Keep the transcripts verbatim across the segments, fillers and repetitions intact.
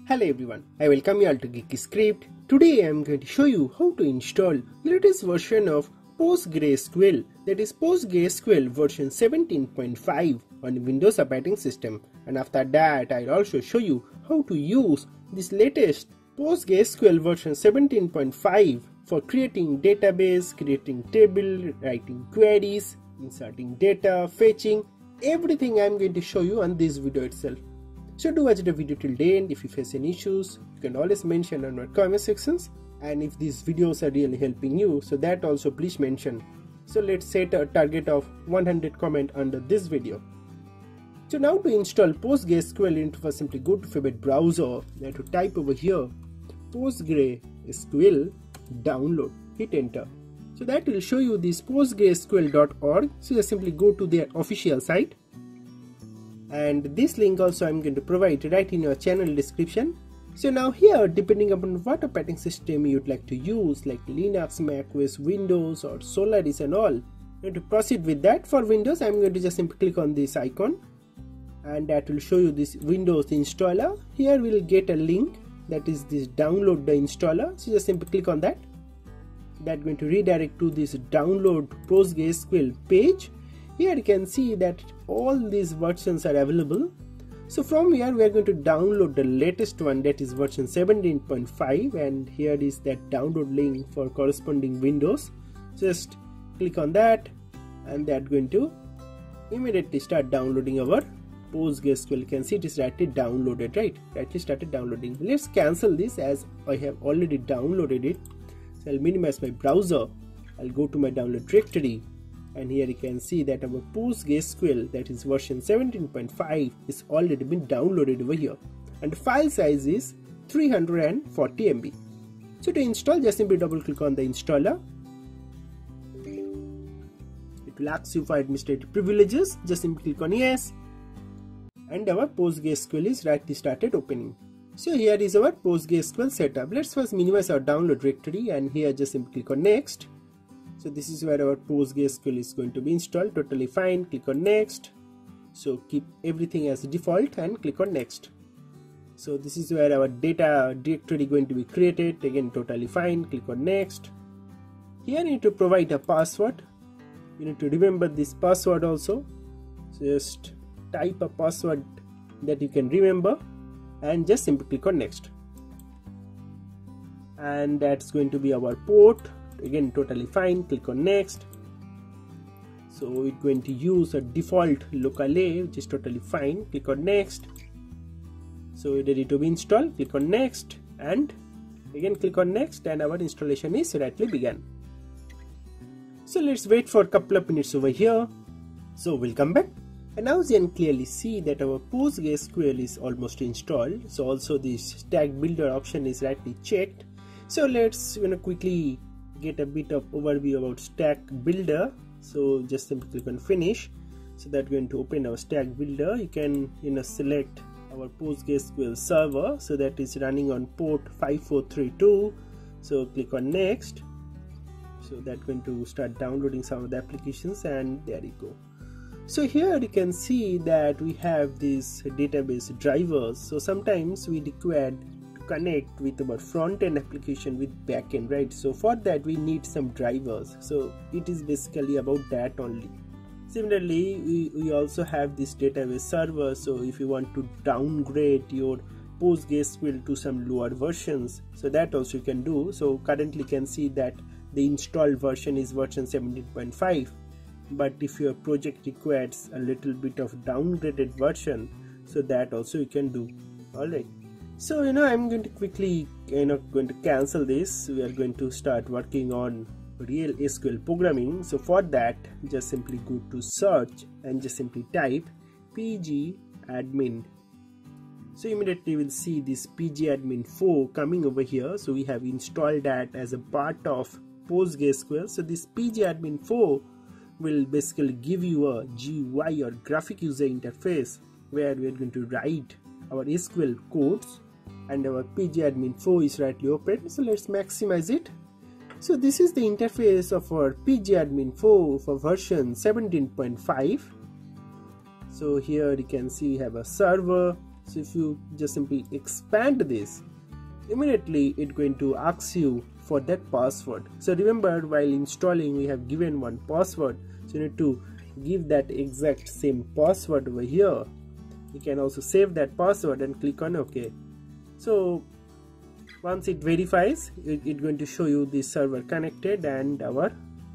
Hello everyone, I welcome you all to Geeky Script. Today I am going to show you how to install the latest version of PostgreSQL, that is PostgreSQL version seventeen point five on Windows operating system. And after that I'll also show you how to use this latest PostgreSQL version seventeen point five for creating database, creating table, writing queries, inserting data, fetching, everything I am going to show you on this video itself. So do watch the video till the end. If you face any issues, you can always mention on our comment sections, and if these videos are really helping you, so that also please mention. So let's set a target of one hundred comment under this video. So now to install PostgreSQL Interface, simply go to favorite browser, you have to type over here PostgreSQL download, hit enter. So that will show you this postgresql dot org. So just simply go to their official site. And this link also I am going to provide right in your channel description. So now here, depending upon what operating system you'd like to use, like Linux, Mac O S, Windows or Solaris and all, you have to proceed with that. For Windows, I am going to just simply click on this icon and that will show you this Windows installer. Here we will get a link, that is this download the installer. So just simply click on that. That's going to redirect to this download PostgreSQL page. Here you can see that all these versions are available. So from here we are going to download the latest one, that is version seventeen point five, and here is that download link for corresponding Windows. Just click on that and that's going to immediately start downloading our PostgreSQL. You can see it is rightly downloaded, right? Rightly started downloading. Let's cancel this as I have already downloaded it. So I'll minimize my browser. I'll go to my download directory. And here you can see that our PostgreSQL, that is version seventeen point five, is already been downloaded over here, and the file size is three hundred forty M B. So to install, just simply double click on the installer. It will ask you for administrative privileges. Just simply click on yes, and our PostgreSQL is rightly started opening. So here is our PostgreSQL setup. Let's first minimize our download directory, and here just simply click on next. So this is where our PostgreSQL is going to be installed. Totally fine. Click on next. So keep everything as default and click on next. So this is where our data directory going to be created. Again, totally fine. Click on next. Here you need to provide a password. You need to remember this password also. So just type a password that you can remember and just simply click on next. And that's going to be our port. Again, totally fine. Click on next. So it's going to use a default local A, which is totally fine. Click on next. So it's ready to be installed. Click on next, and again click on next, and our installation is rightly begun. So let's wait for a couple of minutes over here. So we'll come back, and now you can clearly see that our PostgreSQL is almost installed. So also this stack builder option is rightly checked. So let's you know quickly get a bit of overview about stack builder. So just simply click on finish. So that's going to open our stack builder. You can you know select our PostgreSQL server, so that is running on port five four three two. So click on next. So that's going to start downloading some of the applications, and there you go. So here you can see that we have these database drivers. So sometimes we require connect with our front-end application with back-end, right? So for that we need some drivers. So it is basically about that only. Similarly, we, we also have this database server. So if you want to downgrade your PostgreSQL to some lower versions, so that also you can do. So currently you can see that the installed version is version seventeen point five, but if your project requires a little bit of downgraded version, so that also you can do. All right. So you know I'm going to quickly you know going to cancel this. We are going to start working on real S Q L programming. So for that, just simply go to search and just simply type pgAdmin. So immediately we'll see this pgAdmin four coming over here. So we have installed that as a part of PostgreSQL. So this pgAdmin four will basically give you a G U I or Graphical User Interface where we are going to write our S Q L codes, and our pgAdmin four is rightly open. So let's maximize it. So this is the interface of our pgAdmin four for version seventeen point five. So here you can see we have a server, So if you just simply expand this, immediately it's going to ask you for that password. So remember, while installing we have given one password, so you need to give that exact same password over here. You can also save that password and click on OK. So once it verifies, it's it going to show you the server connected and our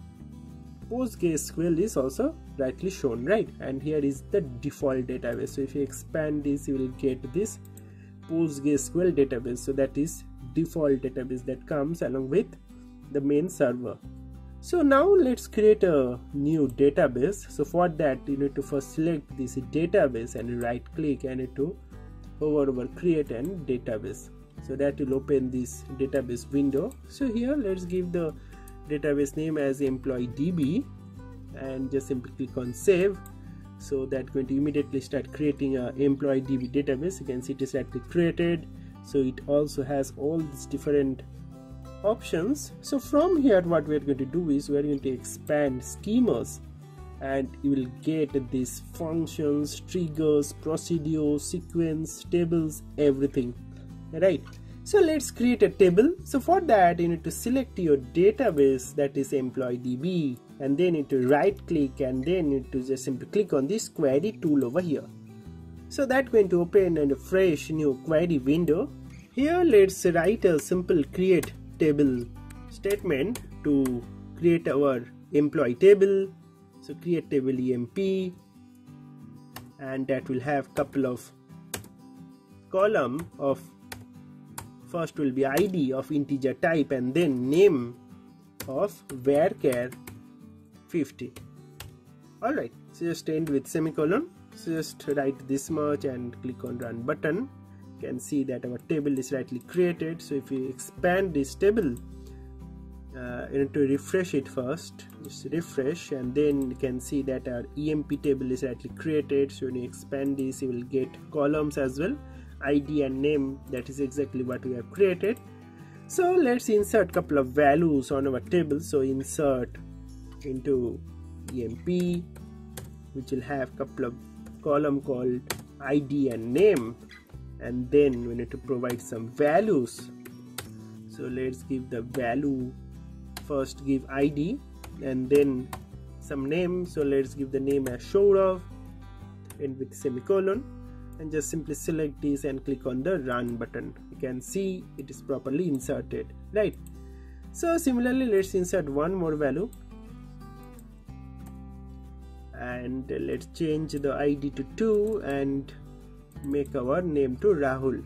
PostgreSQL is also rightly shown, right? And here is the default database. So if you expand this, you will get this PostgreSQL database. So that is default database that comes along with the main server. So now let's create a new database. So for that you need to first select this database and right click and need to hover over create and database. So that will open this database window. So here let's give the database name as EnterpriseDB and just simply click on save. So that's going to immediately start creating a EnterpriseDB database. You can see it is actually created. So it also has all these different options. So from here what we are going to do is we are going to expand schemas, and you will get these functions, triggers, procedures, sequence, tables, everything, right? So let's create a table. So for that you need to select your database, that is EnterpriseDB, and then you need to right click and then you need to just simply click on this query tool over here. So that's going to open a fresh new query window. Here let's write a simple create table statement to create our employee table. So create table E M P, and that will have couple of column of, first will be I D of integer type and then name of varchar fifty. Alright, so just end with semicolon. So just write this much and click on run button. You can see that our table is rightly created. So if we expand this table, uh, you need to refresh it first. Just refresh, and then you can see that our E M P table is rightly created. So when you expand this, you will get columns as well, I D and name. That is exactly what we have created. So let's insert couple of values on our table. So insert into E M P, which will have couple of column called I D and name, and then we need to provide some values. So let's give the value, first give I D and then some name. So let's give the name as Shourav, end with semicolon, and just simply select this and click on the run button. You can see it is properly inserted, right? So similarly let's insert one more value, and let's change the I D to two and make our name to Rahul.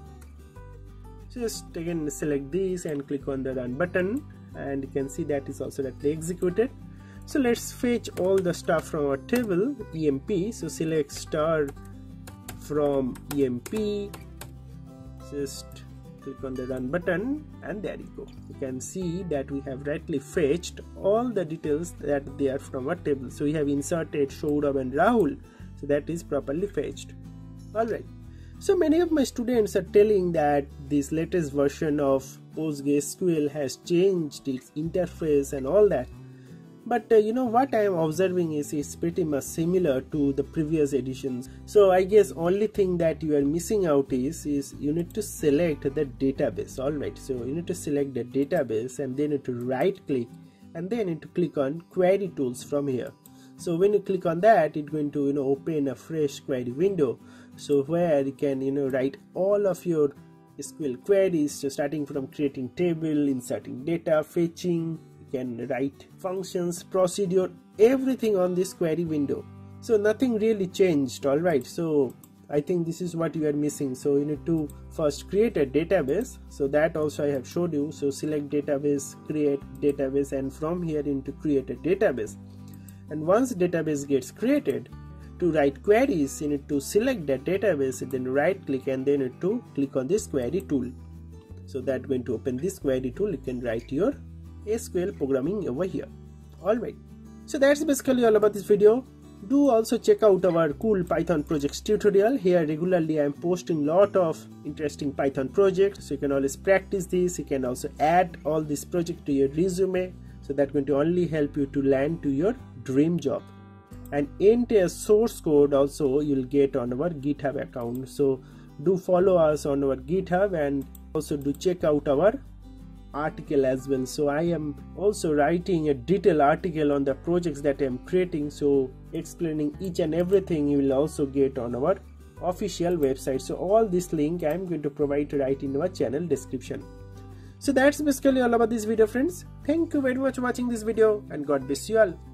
Just again select this and click on the run button, and you can see that is also directly executed. So let's fetch all the stuff from our table E M P. So select star from E M P, just click on the run button, and there you go. You can see that we have rightly fetched all the details that they are from our table. So we have inserted Shourav and Rahul, so that is properly fetched. Alright, so many of my students are telling that this latest version of PostgreSQL has changed its interface and all that. But uh, you know what I am observing is it's pretty much similar to the previous editions. So I guess only thing that you are missing out is, is you need to select the database. Alright, so you need to select the database and then you need to right click and then you need to click on query tools from here. So when you click on that, it's going to you know open a fresh query window. So where you can you know write all of your S Q L queries, so starting from creating table, inserting data, fetching, can write functions, procedure, everything on this query window. So nothing really changed. Alright, so I think this is what you are missing. So you need to first create a database. So that also I have showed you. So select database, create database, and from here you need to create a database. And once database gets created, to write queries you need to select that database and then right click and then you need to click on this query tool. So that's going to open this query tool. You can write your S Q L programming over here. Alright, so that's basically all about this video. Do also check out our cool Python projects tutorial. Here regularly I am posting lot of interesting Python projects, so you can always practice this. You can also add all this project to your resume, so that's going to only help you to land to your dream job. and entire source code also you'll get on our GitHub account. So do follow us on our GitHub, and also do check out our article as well. So I am also writing a detailed article on the projects that I am creating, so explaining each and everything you will also get on our official website. So all this link I am going to provide right in our channel description. So that's basically all about this video, friends. Thank you very much for watching this video, and God bless you all.